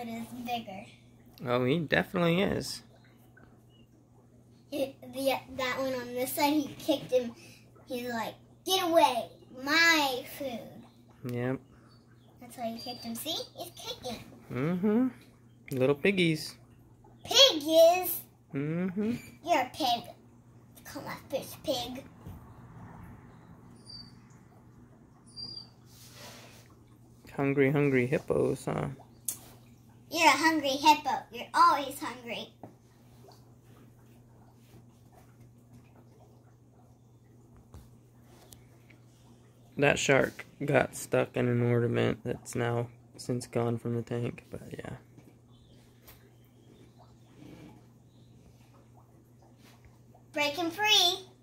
Alot is bigger. Oh, he definitely is. That one on this side, he kicked him. He's like, get away, my food. Yep. That's why he kicked him. See? He's kicking. Mm-hmm. Little piggies. Piggies? Mm-hmm. You're a pig. Come on, fish pig. Hungry, hungry hippos, huh? You're a hungry hippo. You're always hungry. That shark got stuck in an ornament that's now since gone from the tank, but yeah. Break him free.